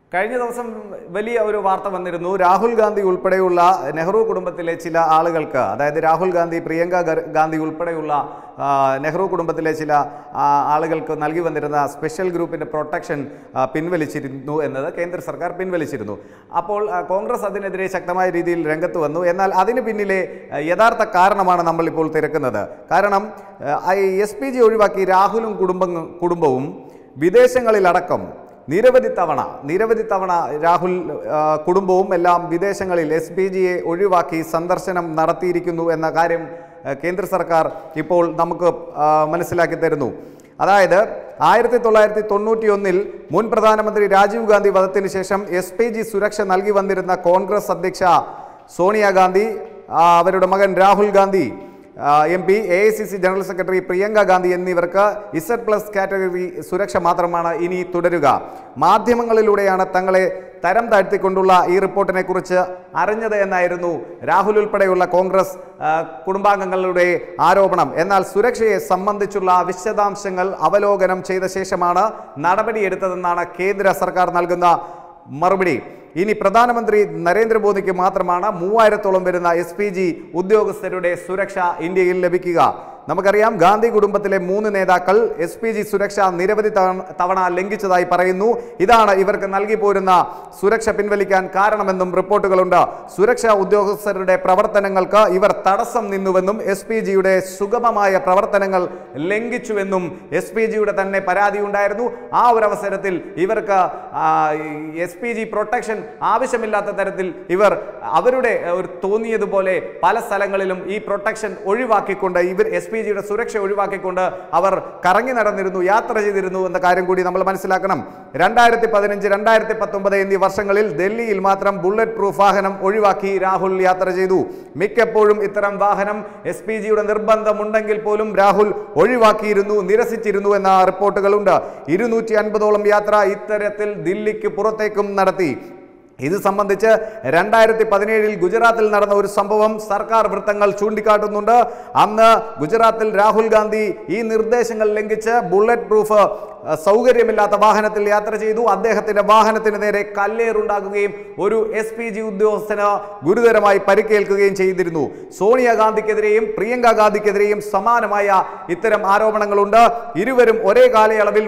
കഴിഞ്ഞ ദിവസം വലിയ ഒരു വാർത്ത വന്നിരുന്നു. രാഹുൽ ഗാന്ധി ഉൾപ്പെടെയുള്ള നെഹ്റു കുടുംബത്തിലെ ചില ആളുകൾക്ക്, അതായത് രാഹുൽ ഗാന്ധി, പ്രിയങ്ക ഗാന്ധി ഉൾപ്പെടെയുള്ള നെഹ്റു കുടുംബത്തിലെ ചില ആളുകൾക്ക് നൽകി വന്നിരുന്ന സ്പെഷ്യൽ ഗ്രൂപ്പിൻ്റെ പ്രൊട്ടക്ഷൻ പിൻവലിച്ചിരുന്നു എന്നത് കേന്ദ്ര സർക്കാർ പിൻവലിച്ചിരുന്നു. അപ്പോൾ കോൺഗ്രസ് അതിനെതിരെ ശക്തമായ രീതിയിൽ രംഗത്ത് വന്നു. എന്നാൽ അതിന് പിന്നിലെ യഥാർത്ഥ കാരണമാണ് നമ്മളിപ്പോൾ തിരക്കുന്നത്. കാരണം SPG ഒഴിവാക്കി രാഹുലും കുടുംബവും വിദേശങ്ങളിലടക്കം നിരവധി തവണ രാഹുൽ കുടുംബവും എല്ലാം വിദേശങ്ങളിൽ SPGയെ ഒഴിവാക്കി സന്ദർശനം നടത്തിയിരിക്കുന്നു എന്ന കാര്യം കേന്ദ്ര സർക്കാർ ഇപ്പോൾ നമുക്ക് മനസ്സിലാക്കി തരുന്നു. അതായത് 1991 മുൻ പ്രധാനമന്ത്രി രാജീവ് ഗാന്ധി വധത്തിന് ശേഷം SPG സുരക്ഷ നൽകി വന്നിരുന്ന കോൺഗ്രസ് അധ്യക്ഷ സോണിയാഗാന്ധി, അവരുടെ മകൻ Rahul Gandhi MP, AICC general secretary Priyanka Gandhi എന്നിവർക്ക് Z+ കാറ്റഗറി സുരക്ഷ മാത്രമാണ് ഇനി തുടരുക. മാധ്യമങ്ങളിലൂടെയാണ് തങ്ങളെ തരം താഴ്ത്തിക്കൊണ്ടുള്ള ഈ റിപ്പോർട്ടിനെ കുറിച്ച് അറിഞ്ഞത് എന്നായിരുന്നു രാഹുൽ ഉൾപ്പെടെയുള്ള കോൺഗ്രസ് കുടുംബാംഗങ്ങളുടെ ആരോപണം. എന്നാൽ സുരക്ഷയെ സംബന്ധിച്ചുള്ള വിശദാംശങ്ങൾ അവലോകനം ചെയ്ത ശേഷമാണ് നടപടിയെടുത്തതെന്നാണ് കേന്ദ്ര സർക്കാർ നൽകുന്ന മറുപടി. ഇനി പ്രധാനമന്ത്രി നരേന്ദ്രമോദിക്ക് മാത്രമാണ് 3000-ഓളം വരുന്ന SPG ഉദ്യോഗസ്ഥരുടെ സുരക്ഷ ഇന്ത്യയിൽ ലഭിക്കുക. നമുക്കറിയാം, ഗാന്ധി കുടുംബത്തിലെ 3 നേതാക്കൾ SPG സുരക്ഷ നിരവധി തവണ ലംഘിച്ചതായി പറയുന്നു. ഇതാണ് ഇവർക്ക് നൽകി പോരുന്ന സുരക്ഷ പിൻവലിക്കാൻ കാരണമെന്നും റിപ്പോർട്ടുകളുണ്ട്. സുരക്ഷാ ഉദ്യോഗസ്ഥരുടെ പ്രവർത്തനങ്ങൾക്ക് ഇവർ തടസ്സം നിന്നുവെന്നും SPGയുടെ സുഗമമായ പ്രവർത്തനങ്ങൾ ലംഘിച്ചുവെന്നും SPGയുടെ തന്നെ പരാതി ഉണ്ടായിരുന്നു. ആ ഒരു അവസരത്തിൽ ഇവർക്ക് SPG പ്രൊട്ടക്ഷൻ ആവശ്യമില്ലാത്ത തരത്തിൽ ഇവർ അവരുടെ തോന്നിയതുപോലെ പല സ്ഥലങ്ങളിലും ഈ പ്രൊട്ടക്ഷൻ ഒഴിവാക്കിക്കൊണ്ട് SPGയുടെ സുരക്ഷ ഒഴിവാക്കിക്കൊണ്ട് അവർ കറങ്ങി നടന്നിരുന്നു, യാത്ര ചെയ്തിരുന്നു എന്ന കാര്യം കൂടി നമ്മൾ മനസ്സിലാക്കണം. 2015, 2019 എന്നീ വർഷങ്ങളിൽ ഡൽഹിയിൽ മാത്രം ബുള്ളറ്റ് പ്രൂഫ് വാഹനം ഒഴിവാക്കി രാഹുൽ യാത്ര ചെയ്തു. മിക്കപ്പോഴും ഇത്തരം വാഹനം SPGയുടെ നിർബന്ധമുണ്ടെങ്കിൽ പോലും രാഹുൽ ഒഴിവാക്കിയിരുന്നു, നിരസിച്ചിരുന്നു എന്ന റിപ്പോർട്ടുകളുണ്ട്. 250ഓളം യാത്ര ഇത്തരത്തിൽ ദില്ലിക്ക് പുറത്തേക്കും നടത്തി. ഇത് സംബന്ധിച്ച് 2017 ഗുജറാത്തിൽ നടന്ന ഒരു സംഭവം സർക്കാർ വൃത്തങ്ങൾ ചൂണ്ടിക്കാട്ടുന്നുണ്ട്. അന്ന് ഗുജറാത്തിൽ രാഹുൽ ഗാന്ധി ഈ നിർദ്ദേശങ്ങൾ ലംഘിച്ച് ബുള്ളറ്റ് പ്രൂഫ് സൗകര്യമില്ലാത്ത വാഹനത്തിൽ യാത്ര ചെയ്തു. അദ്ദേഹത്തിന്റെ വാഹനത്തിന് നേരെ കല്ലേറുണ്ടാകുകയും ഒരു SPG ഉദ്യോഗസ്ഥന് ഗുരുതരമായി പരിക്കേൽക്കുകയും ചെയ്തിരുന്നു. സോണിയാഗാന്ധിക്കെതിരെയും പ്രിയങ്ക ഗാന്ധിക്കെതിരെയും സമാനമായ ഇത്തരം ആരോപണങ്ങളുണ്ട്. ഇരുവരും ഒരേ കാലയളവിൽ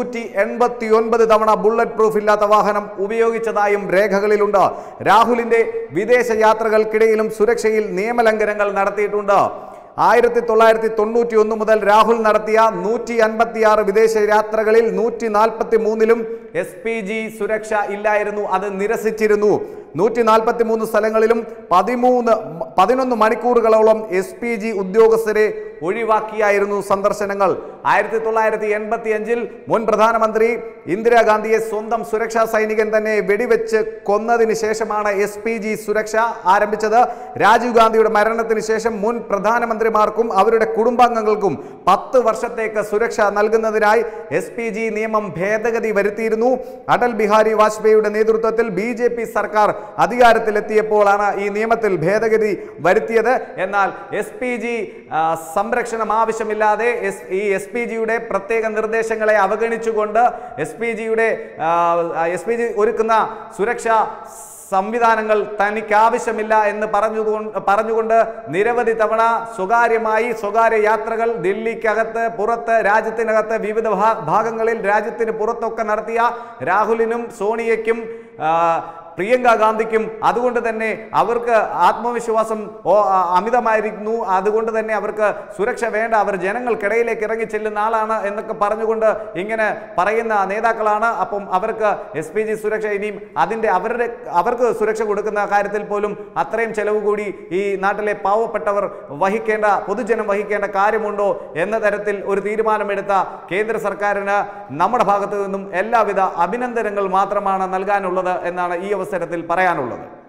389 തവണ ബുള്ളറ്റ് പ്രൂഫ് ഇല്ലാത്ത വാഹനം ഉപയോഗിച്ചതായും രേഖകളിലുണ്ട്. രാഹുലിന്റെ വിദേശ യാത്രകൾക്കിടയിലും സുരക്ഷയിൽ നിയമലംഘനങ്ങൾ നടത്തിയിട്ടുണ്ട്. 1991 മുതൽ രാഹുൽ നടത്തിയ 156 വിദേശ യാത്രകളിൽ 143ലും SPG സുരക്ഷ ഇല്ലായിരുന്നു, അത് നിരസിച്ചിരുന്നു. 143 സ്ഥലങ്ങളിലും 11 മണിക്കൂറുകളോളം SPG ഉദ്യോഗസ്ഥരെ ഒഴിവാക്കിയായിരുന്നു സന്ദർശനങ്ങൾ. 1985 മുൻ പ്രധാനമന്ത്രി ഇന്ദിരാഗാന്ധിയെ സ്വന്തം സുരക്ഷാ സൈനികൻ തന്നെ വെടിവെച്ച് കൊന്നതിന് ശേഷമാണ് SPG സുരക്ഷ ആരംഭിച്ചത്. രാജീവ് ഗാന്ധിയുടെ മരണത്തിന് ശേഷം മുൻ പ്രധാനമന്ത്രിമാർക്കും അവരുടെ കുടുംബാംഗങ്ങൾക്കും 10 വർഷത്തേക്ക് സുരക്ഷ നൽകുന്നതിനായി SPG നിയമം ഭേദഗതി വരുത്തിയിരുന്നു. അടൽ ബിഹാരി വാജ്പേയിയുടെ നേതൃത്വത്തിൽ BJP സർക്കാർ അധികാരത്തിലെത്തിയപ്പോഴാണ് ഈ നിയമത്തിൽ ഭേദഗതി വരുത്തിയത്. എന്നാൽ SPG സംരക്ഷണം ആവശ്യമില്ലാതെ ഈ SPGയുടെ പ്രത്യേക നിർദ്ദേശങ്ങളെ അവഗണിച്ചുകൊണ്ട് SPG ഒരുക്കുന്ന സുരക്ഷാ സംവിധാനങ്ങൾ തനിക്ക് ആവശ്യമില്ല എന്ന് പറഞ്ഞുകൊണ്ട് നിരവധി തവണ സ്വകാര്യ യാത്രകൾ ദില്ലിക്കകത്ത്, പുറത്ത്, രാജ്യത്തിനകത്ത്, വിവിധ ഭാഗങ്ങളിൽ, രാജ്യത്തിന് പുറത്തൊക്കെ നടത്തിയ രാഹുലിനും സോണിയയ്ക്കും പ്രിയങ്ക ഗാന്ധിക്കും അതുകൊണ്ട് തന്നെ അവർക്ക് ആത്മവിശ്വാസം അമിതമായിരിക്കുന്നു. അതുകൊണ്ട് തന്നെ അവർക്ക് സുരക്ഷ വേണ്ട, അവർ ജനങ്ങൾക്കിടയിലേക്ക് ഇറങ്ങി ചെല്ലുന്ന ആളാണ് എന്നൊക്കെ പറഞ്ഞുകൊണ്ട് ഇങ്ങനെ പറയുന്ന നേതാക്കളാണ്. അപ്പം അവർക്ക് SPG സുരക്ഷ ഇനിയും അവർക്ക് സുരക്ഷ കൊടുക്കുന്ന കാര്യത്തിൽ പോലും അത്രയും ചെലവ് കൂടി ഈ നാട്ടിലെ പാവപ്പെട്ടവർ പൊതുജനം വഹിക്കേണ്ട കാര്യമുണ്ടോ എന്ന തരത്തിൽ ഒരു തീരുമാനമെടുത്ത കേന്ദ്ര സർക്കാരിന് നമ്മുടെ ഭാഗത്തു നിന്നും എല്ലാവിധ അഭിനന്ദനങ്ങൾ മാത്രമാണ് നൽകാനുള്ളത് എന്നാണ് ഈ അവസരത്തിൽ പറയാനുള്ളത്.